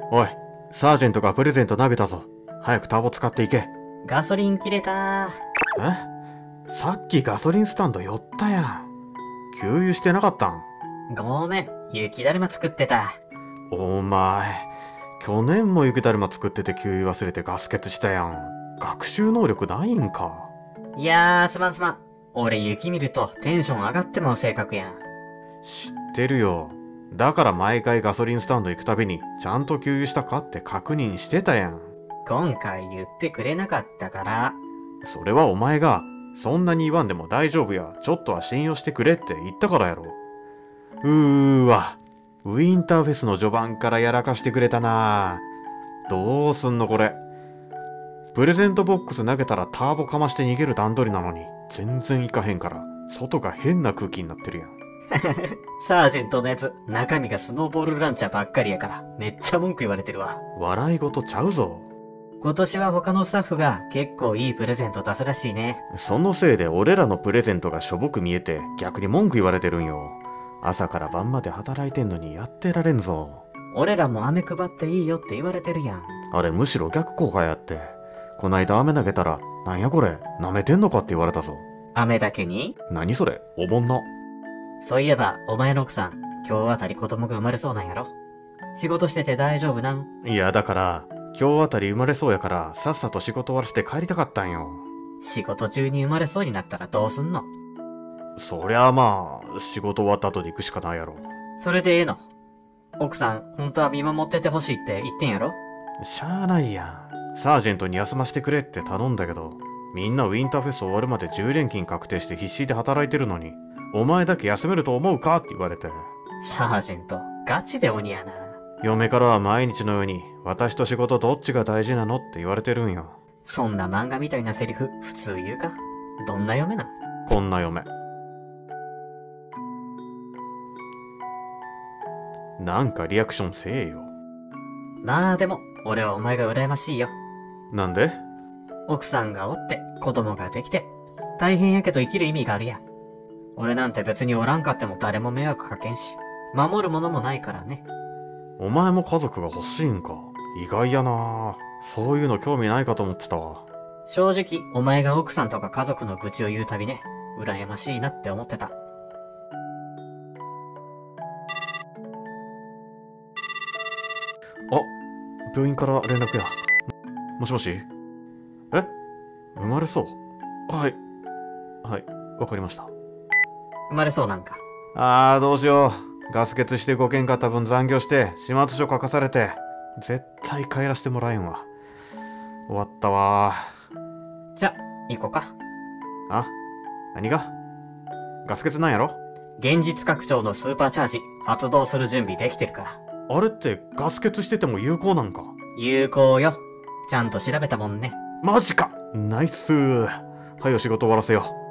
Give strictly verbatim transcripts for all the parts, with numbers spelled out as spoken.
おい、サージェントがプレゼント投げたぞ。早くターボ使っていけ。 ガソリン切れたえ？さっきガソリンスタンド寄ったやん。給油してなかったん？ ー。ごめん、雪だるま作ってた。 お前、去年も雪だるま作ってて給油忘れてガス欠したやん。学習能力ないんか。 いやー、すまんすまん。俺雪見るとテンション上がってもう性格やん。 知ってるよ。だから毎回ガソリンスタンド行くたびにちゃんと給油したかって確認してたやん。 今回言ってくれなかったから。 それはお前がそんなに言わんでも大丈夫や、ちょっとは信用してくれって言ったからやろ。うーわ、ウィンターフェスの序盤からやらかしてくれたな。どうすんのこれ。プレゼントボックス投げたらターボかまして逃げる段取りなのに全然いかへんから外が変な空気になってるやん。 サージェントのやつ、中身がスノーボールランチャーばっかりやからめっちゃ文句言われてるわ。 笑い事ちゃうぞ。 今年は他のスタッフが結構いいプレゼント出すらしいね。 そのせいで俺らのプレゼントがしょぼく見えて逆に文句言われてるんよ。朝から晩まで働いてんのにやってられんぞ。 俺らも飴配っていいよって言われてるやん。 あれむしろ逆効果やって。こないだ飴投げたらなんやこれ舐めてんのかって言われたぞ。 飴だけに？ 何それお盆な。 そういえばお前の奥さん今日あたり子供が生まれそうなんやろ。仕事してて大丈夫なん？ いやだから今日あたり生まれそうやからさっさと仕事終わらせて帰りたかったんよ。 仕事中に生まれそうになったらどうすんの？ そりゃあまあ仕事終わった後で行くしかないやろ。 それでええの？奥さん本当は見守っててほしいって言ってんやろ？ しゃあないやん。サージェントに休ませてくれって頼んだけど、みんなウィンターフェス終わるまでじゅう連勤確定して必死で働いてるのに、お前だけ休めると思うかって言われて。 サージェントガチで鬼やな。 嫁からは毎日のように私と仕事どっちが大事なのって言われてるんよ。 そんな漫画みたいなセリフ普通言うか？どんな嫁なん？ こんな嫁。なんかリアクションせえよ。 まあでも俺はお前が羨ましいよ。 なんで？ 奥さんがおって子供ができて大変やけど生きる意味があるやん。俺なんて別におらんかっても誰も迷惑かけんし守るものもないからね。 お前も家族が欲しいんか。意外やな。そういうの興味ないかと思ってたわ。 正直お前が奥さんとか家族の愚痴を言うたびね、羨ましいなって思ってた。 あ、病院から連絡や。もしもし？え？生まれそう？はい。はい、わかりました。 生まれそうなんか。 あー、どうしよう。ガス欠してごけんかった分残業して、始末書書かされて、絶対帰らせてもらえんわ。終わったわ。 じゃ、行こうか。 あ？何が？ガス欠なんやろ？ 現実拡張のスーパーチャージ発動する準備できてるから。 あれってガス欠してても有効なんか？ 有効よ。ちゃんと調べたもんね。 マジか。ナイスー。はよ仕事終わらせよう。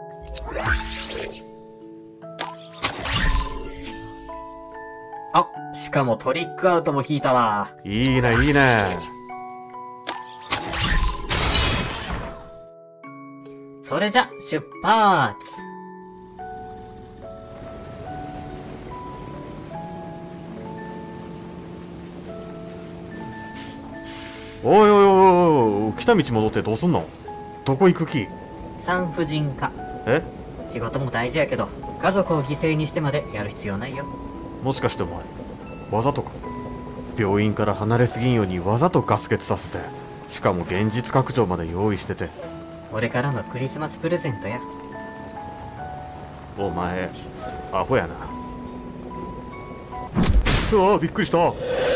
あ、しかもトリックアウトも引いたわ。 いいねいいね。 それじゃ出発。 おいおいおいおい、来た道戻ってどうすんの？どこ行く気？ 産婦人科。 え？ 仕事も大事やけど家族を犠牲にしてまでやる必要ないよ。 もしかしてお前わざとか？病院から離れすぎんようにわざとガス欠させて、しかも現実拡張まで用意してて。 俺からのクリスマスプレゼントや。 お前アホやな。うわあ、びっくりした。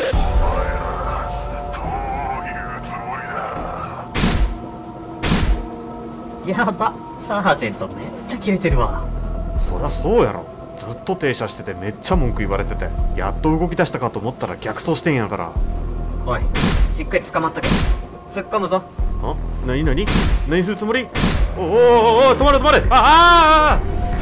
やば、サージェントめっちゃキレてるわ。 そりゃそうやろ。ずっと停車しててめっちゃ文句言われてて、やっと動き出したかと思ったら逆走してんやから。 おい、しっかり捕まっとけ。突っ込むぞ。 あ？なになに？何するつもり？おおおおお、止まれ止まれ。ああ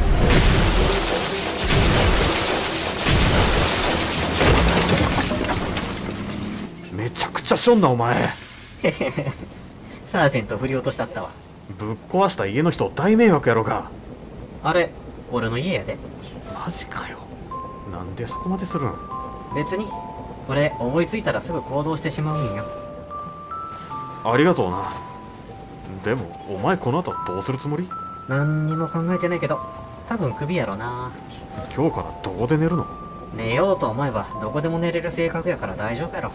ー！めちゃくちゃしょんなお前。 へへへ。サージェント振り落としたったわ。 ぶっ壊した家の人大迷惑やろが。 あれ俺の家やで。 マジかよ。なんでそこまでするん？ 別に俺、思いついたらすぐ行動してしまうんよ。 ありがとうな。でもお前この後どうするつもり？ 何にも考えてないけど、多分クビやろな。 今日からどこで寝るの？ 寝ようと思えばどこでも寝れる性格やから大丈夫やろ。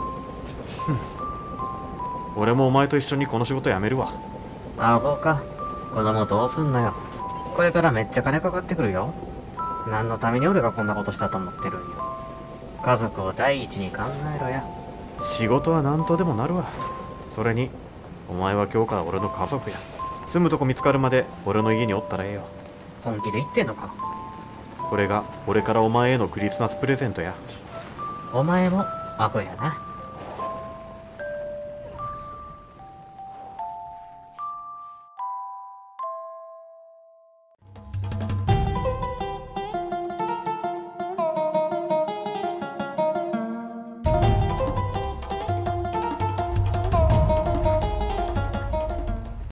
俺もお前と一緒にこの仕事辞めるわ。 アホか。子供どうすんなよ。これからめっちゃ金かかってくるよ。何のために俺がこんなことしたと思ってるんよ。家族を第一に考えろや。 仕事は何とでもなるわ。それにお前は今日から俺の家族や。住むとこ見つかるまで俺の家におったらええよ。 本気で言ってんのか。 これが俺からお前へのクリスマスプレゼントや。 お前もアホやな。